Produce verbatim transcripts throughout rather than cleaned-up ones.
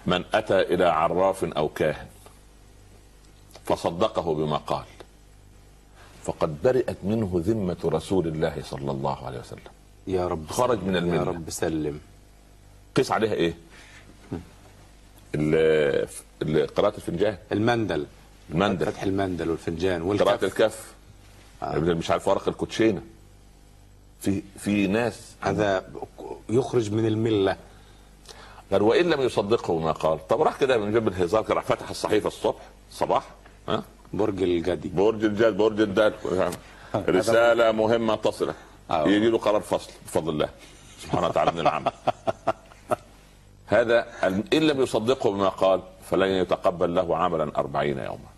من اتى الى عراف او كاهن فصدقه بما قال فقد برئت منه ذمة رسول الله صلى الله عليه وسلم. يا رب خرج من الملة. يا رب سلم. قيس عليها ايه؟ قراءة الفنجان، المندل المندل فتح المندل والفنجان والكف، قراءة الكف، آه. مش عارف ورق الكوتشينة. في في ناس هذا يخرج من الملة. قال وان لم يصدقه ما قال. طب راح كده من جنب الهزار راح فتح الصحيفة الصبح صباح، ها؟ برج الجدي، برج الجد، برج الدال، رسالة مهمة تصلك، يجي له قرار فصل بفضل الله سبحانه وتعالى من العمل. هذا ان لم يصدقه بما قال فلن يتقبل له عملا أربعين يوما.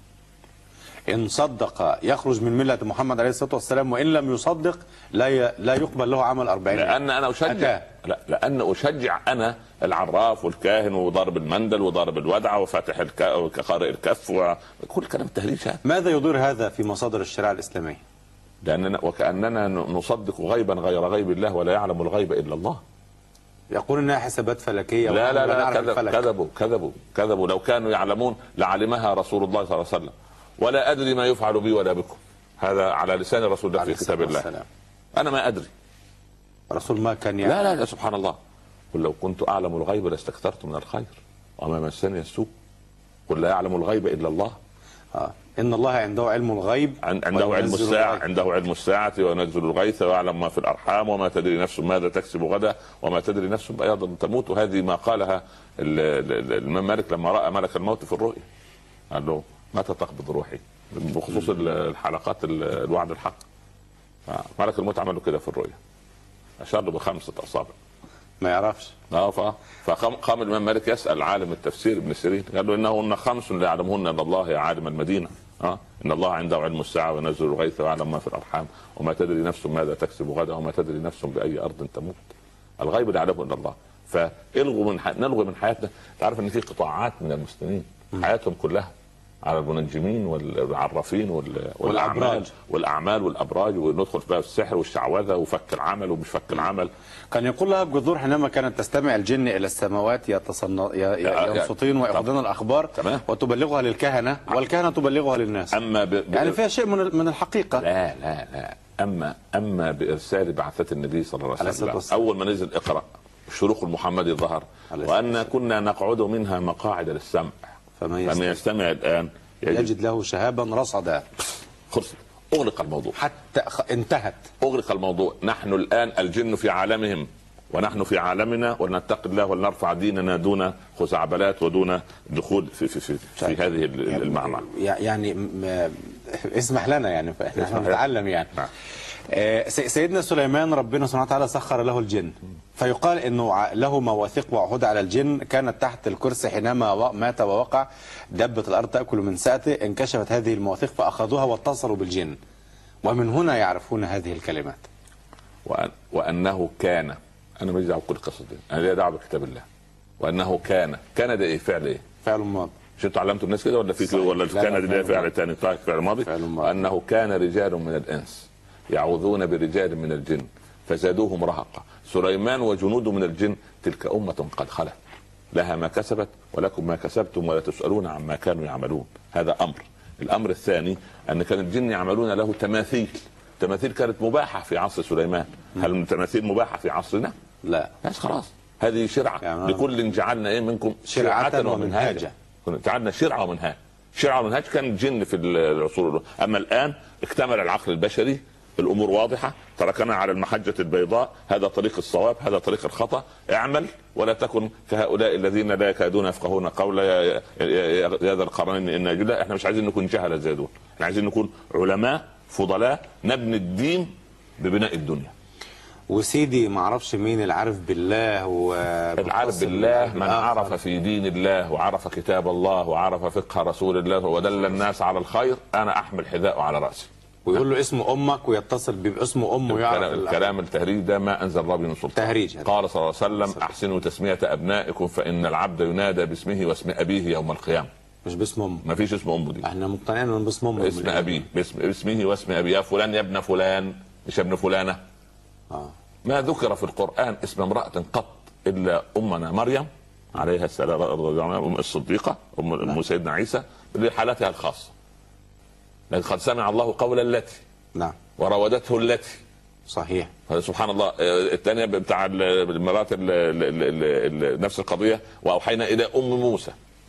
ان صدق يخرج من ملة محمد عليه الصلاة والسلام، وان لم يصدق لا ي... لا يقبل له عمل أربعين يوما. لان انا اشجع لا لان اشجع انا العراف والكاهن وضارب المندل وضارب الودعه وفاتح الك... وقارئ الكف وكل كلام التهريج هذا. ماذا يدور هذا في مصادر الشريعة الإسلامية؟ لاننا وكاننا نصدق غيبا غير غيب الله ولا يعلم الغيب الا الله. يقول انها حسابات فلكيه. لا لا لا كذب كذبوا كذبوا كذبوا لو كانوا يعلمون لعلمها رسول الله صلى الله عليه وسلم. ولا ادري ما يفعل بي ولا بكم. هذا على لسان رسول الله في كتاب الله. السلام. انا ما ادري. رسول ما كان يعلم. لا لا لا سبحان الله. قل لو كنت اعلم الغيب لاستكثرت من الخير وما مسني السوء. قل لا يعلم الغيب الا الله. اه ان الله عنده علم الغيب، عنده علم الساعه، عنده علم الساعه وينزل الغيث ويعلم ما في الارحام وما تدري نفس ماذا تكسب غدا وما تدري نفس بايضا تموت. وهذه ما قالها الامام مالك لما راى ملك الموت في الرؤيا. قال له متى تقبض روحي؟ بخصوص الحلقات الوعد الحق. ملك الموت عمل له كده في الرؤيا، اشار له بخمسه اصابع ما يعرفش. اه فقام الامام مالك يسال عالم التفسير ابن سيرين، قال له انهن خمس لا يعلمهن الا الله يا عالم المدينه. اه ان الله عنده علم الساعه وينزل الغيث ويعلم ما في الارحام وما تدري نفس ماذا تكسب غدا وما تدري نفس باي ارض تموت. الغيب لا يعلمه الا الله. فالغوا من ح... نلغي من حياتنا. تعرف ان في قطاعات من المسلمين حياتهم كلها على المنجمين والعرافين وال... والاعمال والاعمال والابراج، وندخل بقى في السحر والشعوذه وفك العمل ومش فك العمل. كان يقول لها بجذور حينما كانت تستمع الجن الى السماوات يتصن... ينصتين ويأخذون الاخبار تمام. وتبلغها للكهنه والكهنه تبلغها للناس. اما ب... ب... يعني فيها شيء من من الحقيقه. لا لا لا اما اما بارسال بعثه النبي صلى الله عليه وسلم اول ما نزل اقرا الشروق المحمدي ظهر وان كنا نقعد منها مقاعد للسمع فمن يستمع الان يجد, يجد له شهابا رصدا. خلص اغلق الموضوع حتى انتهت. اغلق الموضوع. نحن الان الجن في عالمهم ونحن في عالمنا ولنتقي الله ولنرفع ديننا دون خزعبلات ودون دخول في في في, في هذه المعمعة. يعني اسمح لنا يعني احنا نتعلم يعني. نعم. سيدنا سليمان ربنا سبحانه وتعالى سخر له الجن، فيقال انه له مواثيق وعهود على الجن كانت تحت الكرسي حينما مات ووقع دبت الارض تاكل من ساته، انكشفت هذه المواثيق فاخذوها واتصلوا بالجن، ومن هنا يعرفون هذه الكلمات. وأن وانه كان، انا ماليش دعوه بكل القصص دي، انا ليا دعوه بكتاب الله. وانه كان، كان ده ايه؟ فعل ايه؟ فعل ماضي. مش انتوا علمتوا الناس كده ولا في ولا كان دي فعل ثاني؟ طيب فعل ماضي. وانه كان رجال من الانس يعوذون برجال من الجن فزادوهم رهقا. سليمان وجنوده من الجن تلك أمة قد خلت لها ما كسبت ولكم ما كسبتم ولا تسألون عما كانوا يعملون. هذا أمر. الأمر الثاني أن كان الجن يعملون له تماثيل. تماثيل كانت مباحة في عصر سليمان. هل التماثيل مباحة في عصرنا؟ لا. بس خلاص هذه شرعة يعني لكل جعلنا إيه منكم شرعة ومنهاجا. جعلنا شرعة ومنهاج. شرعة ومنهاج كان الجن في العصور. أما الآن اكتمل العقل البشري، الامور واضحه، تركنا على المحجه البيضاء، هذا طريق الصواب هذا طريق الخطا، اعمل ولا تكن كهؤلاء الذين لا يكادون يفقهون قولا يا, يا, يا ذا القرنين ان جدا. احنا مش عايزين نكون جهله زي دول، احنا عايزين نكون علماء فضلاء نبني الدين ببناء الدنيا. وسيدي ما اعرفش مين العارف بالله و العارف بالله من عرف في دين الله وعرف كتاب الله وعرف فقه رسول الله ودل الناس على الخير. انا احمل حذاءه على راسي ويقول له اسم امك ويتصل باسمه امه ويعرف. الكلام التهريج ده ما انزل الله من سلطان. تهريج. قال صلى الله عليه وسلم احسنوا تسميه ابنائكم فان العبد ينادى باسمه واسم ابيه يوم القيامه. مش باسم امه. ما فيش اسم امه دي. احنا مقتنعين انه باسم امه. اسم ابيه باسم اسمه واسم ابيه. يا فلان يا ابن فلان مش ابن فلانه. اه ما ذكر في القران اسم امراه قط الا امنا مريم عليها السلام رضي الله عنها، ام الصديقه ام ام سيدنا عيسى لحالتها الخاصه. لكن قد سمع الله قول التي نعم وراودته التي. صحيح. سبحان الله. الثانيه بتاع المرات نفس القضيه، واوحينا الى ام موسى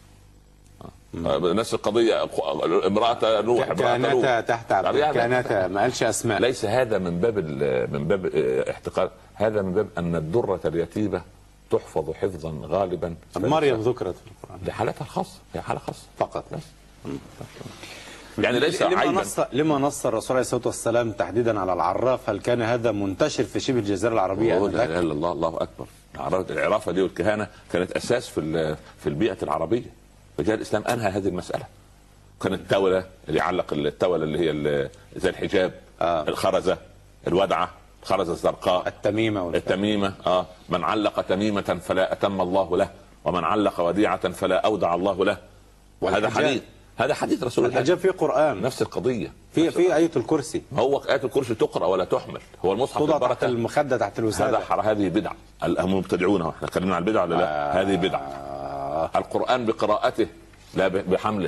نفس القضيه، امراه نوح كانتا تحت عبد، كانتا ما قالش اسماء. ليس هذا من باب من باب احتقار، هذا من باب ان الدره اليتيمه تحفظ حفظا غالبا. مريم ذكرت في القران لحالتها الخاصه، هي حاله خاصه فقط. بس. يعني ليس لما عيبا. نص لما نص الرسول عليه الصلاه والسلام تحديدا على العراف، هل كان هذا منتشر في شبه الجزيره العربيه؟ لا اله الا الله، الله اكبر. العرافه دي والكهانه كانت اساس في في البيئه العربيه. فجاء الاسلام انهى هذه المساله. كانت التوله اللي يعلق التوله اللي هي زي الحجاب، آه. الخرزه، الودعه، الخرزه الزرقاء، التميمه والفتح. التميمه اه من علق تميمه فلا اتم الله له، ومن علق وديعه فلا اودع الله له. وهذا حديث، هذا حديث رسول الله. الحجاب في قرآن، نفس القضيه، في في آية الكرسي. هو آية الكرسي تقرأ ولا تحمل، هو المصحف توضع تحت المخدة تحت الوسادة. هذا هذه بدعة. هم مبتدعونه، احنا اتكلمنا عن البدعة ولا لا؟ آه هذه بدعة. آه القرآن بقراءته لا بحمله.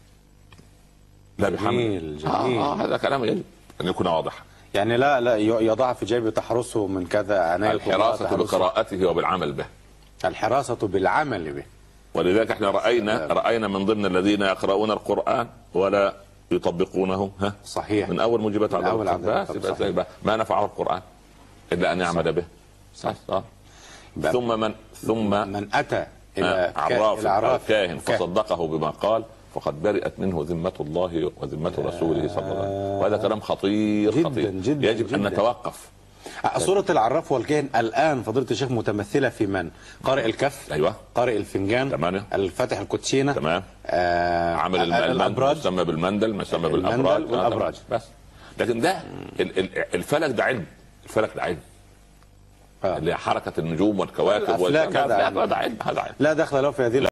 لا بحمله. جميل جميل. آه آه هذا كلام يجب ان يكون واضح. يعني لا لا يضع في جيبه تحرسه من كذا عناية. الحراسة بقراءته وبالعمل به. الحراسة بالعمل به. ولذلك احنا رأينا رأينا من ضمن الذين يقرؤون القرآن ولا يطبقونه. ها صحيح. من اول موجبات عذاب القرآن ما نفعه القرآن الا ان يعمل به. صح. صح. ثم من ثم من اتى الى عراف او كاهن فصدقه بما قال فقد برئت منه ذمة الله وذمة رسوله صلى الله عليه وسلم. وهذا كلام خطير جداً خطير جداً يجب جداً. ان نتوقف. صورة العراف والكاهن الآن فضيلة الشيخ متمثلة في من؟ قارئ الكف، أيوة. قارئ الفنجان، تمام. الفاتح الكوتشينة، تمام. آه عامل المندل يسمى بالمندل، ما يسمى بالأبراج والأبراج. بس. لكن ده الفلك ده علم، الفلك ده علم. آه. اللي حركة النجوم والكواكب والأفلاك هذا علم. هذا علم، هذا علم لا دخل له في هذه